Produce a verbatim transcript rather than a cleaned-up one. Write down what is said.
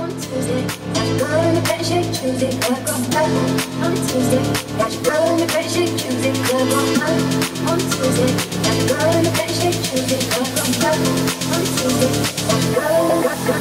on Tuesday. Got your girl in the bed, shake Tuesday. Club on Monday. On Tuesday. Got your girl in the bed, shake Tuesday. Club on Monday. On Tuesday. Got your girl in the bed, shake Tuesday. Club on Monday. On Tuesday. Got your girl in the bed.